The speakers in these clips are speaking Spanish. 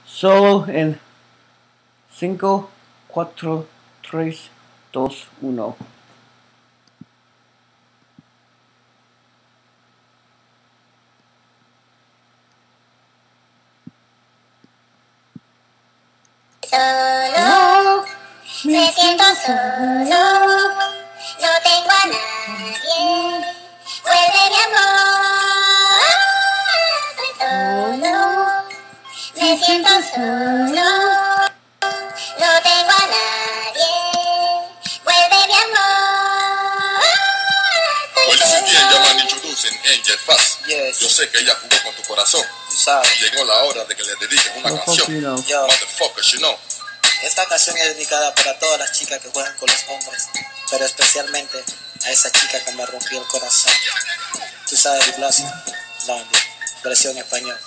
Solo en 5, 4, 3, 2, 1. Solo, me siento solo, no tengo a nadie, vuelve mi amor. Estoy solo, me siento solo, no tengo a nadie, vuelve mi amor. Well, this is the Angel Man introducing Angel Fast. Yes. Yo sé que ella jugó con tu corazón. Tú sabes. Llegó la hora de que le dediques una No, fuck canción. you, no. Yo, Motherfuckers, you know. esta canción es dedicada para todas las chicas que juegan con los hombres, pero especialmente a esa chica que me rompió el corazón. Tú sabes, Di Blasio, Blondie, versión español.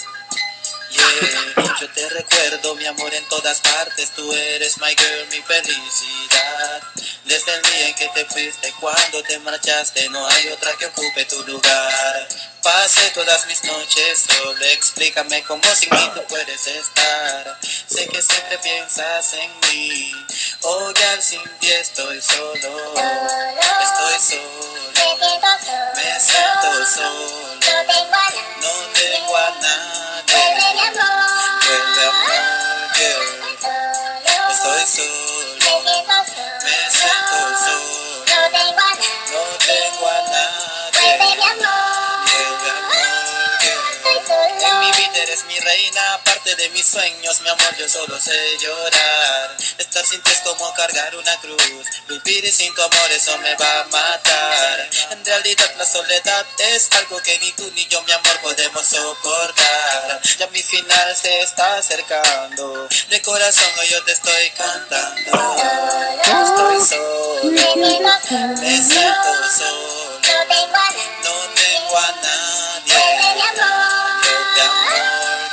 Yeah, yo te recuerdo, mi amor, en todas partes. Tú eres my girl, mi felicidad. Desde el día en que te fuiste, cuando te marchaste, no hay otra que ocupe tu lugar. Pasé todas mis noches solo, explícame cómo sin mí tú puedes estar. Sé que siempre piensas en mí, hoy al sin ti estoy solo. Estoy solo, me siento solo, no tengo a nadie. Vuelve mi amor, Vuelve amor, yeah. Estoy solo, me siento solo, no tengo a nadie. no tengo a nadie. Vuelve mi amor, Vuelve amor, yeah. estoy solo. En mi vida eres mi reina, aparte de mis sueños, mi amor, yo solo sé llorar. Estar sin ti es como cargar una cruz, vivir sin tu amor eso me va a matar. En realidad la soledad es algo que ni tú ni yo, mi amor, podemos soportar. Ya mi final se está acercando, de corazón hoy yo te estoy cantando. Estoy solo, me siento solo, No tengo a nadie. no tengo a nadie. Vuelve mi amor, Vuelve amor,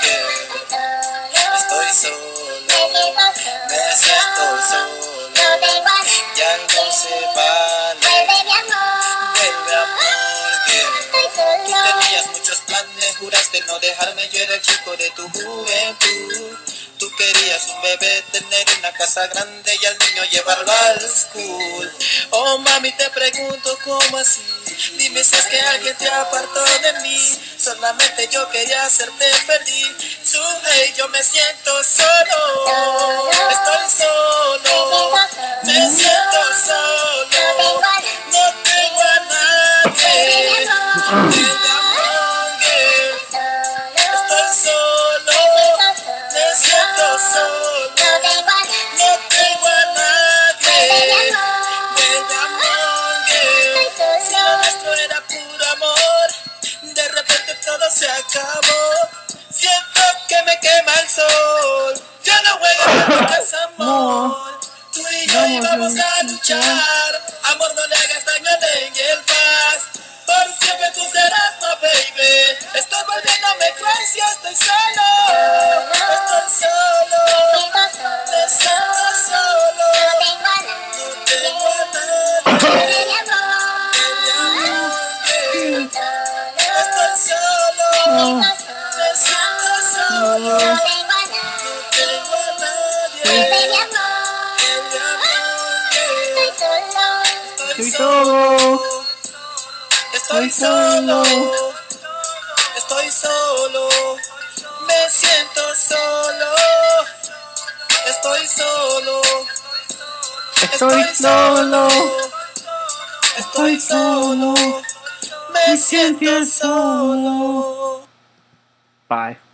yeah. Estoy solo, me siento solo, no tengo a nadie. ya no se vale. Vuelve mi amor, Vuelve amor, yeah. estoy solo. Tenías muchos planes, juraste no dejarme, yo era el chico de tu juventud. Tú querías un bebé, tener una casa grande y al niño llevarlo al school. Oh mami, te pregunto cómo así. Dime si es que alguien te apartó de mí. Solamente yo quería hacerte feliz. Hey, yo me siento solo. Estoy solo. Me siento solo. No tengo a nadie. Vuelve amor, yeah. Estoy solo. Me siento solo, no tengo a nadie. Vuelve amor, yeah. Si lo nuestro era puro amor, de repente todo se acabó. Siento que me quema el sol. Ya no juego en mi casa, amor. Tú y yo íbamos a luchar. Amor, no le hagas daño a Angel Fast. Por siempre tú serás no, baby. Estoy volviéndome crazy, estoy solo. Estoy solo, me siento solo, no tengo a nadie. Baby, amor, yeah. Estoy solo, me siento solo, no tengo a nadie. Baby, amor, yeah. Estoy solo. Estoy solo, estoy solo, me siento solo, estoy solo, Estoy solo. estoy solo, me siento solo. Bye.